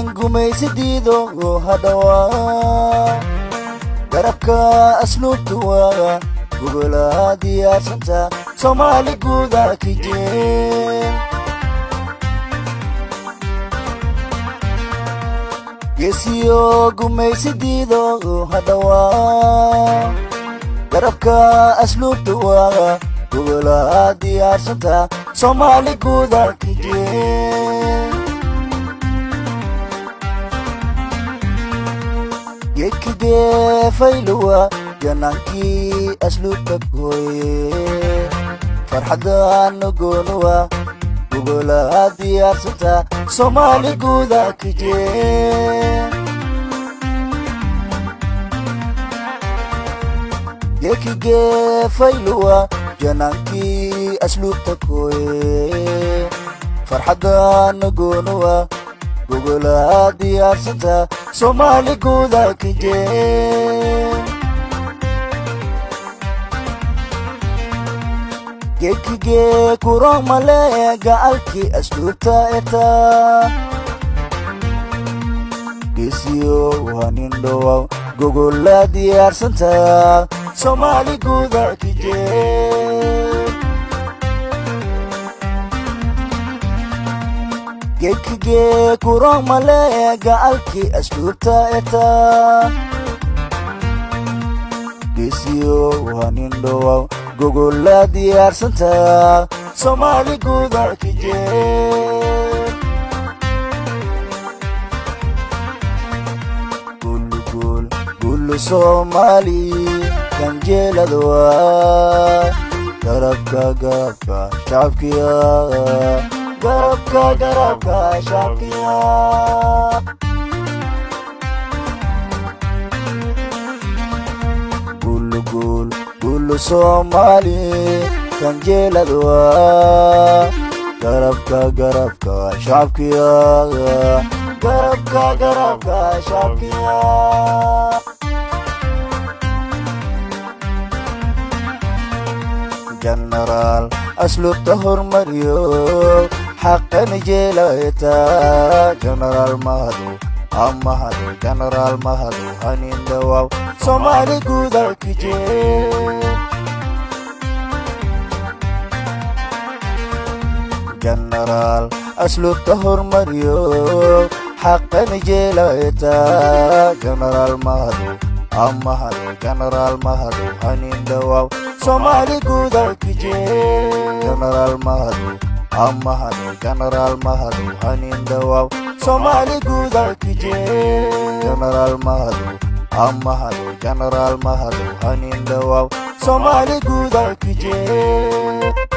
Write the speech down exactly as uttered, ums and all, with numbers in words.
gumaysidiido hadhawa garabka asluubtu waa gogolaa diyaarsanta Soomaali guuda kijeen geesiyo gumaysidiido hadhawa garabka asluubtu waa gogolaa diyaarsanta Soomaali guuda kijeen Gekige failuwa jananki asluubta koye farxadan gonuwa gogolaa diyaarsanta Soomaali guuda kijeen Gekige failuwa jananki asluubta koye farxadan gonuwa gogolaa diyaarsanta Soomaali guuda kijeen Gekige kurong male gaalki asluubta eta Gesiyo wanindowa gogolaa diyaarsanta Soomaali guuda kijeen Gekige kurong male gaalki asluubta eta Gesiyo wanindowa gogolaa diyaarsanta Soomaali guuda kijeen Gulu gul gulu Soomaali kanjeeladwa garabka garabka shacabkiya garabka garabka shacabkiya Gulu gul gulu Soomaali kanjeeladwa garabka garabka shacabkiya garabka garabka shacabkiya General asluubta hormariyo حقا جيلاتا جنرال مهدو أمهدو جنرال مهدو هنين دواو Soomaali guuda kijeen جنرال أسلوبته hormariyo حقا جيلاتا جنرال مهدو أمهدو جنرال مهدو هنين دواو Soomaali guuda kijeen جنرال مهدو أمهدو جنرال مهدو هنين دواو Soomaali guuda kijeen جنرال مهدو أمهدو جنرال مهدو هنين دواو Soomaali guuda kijeen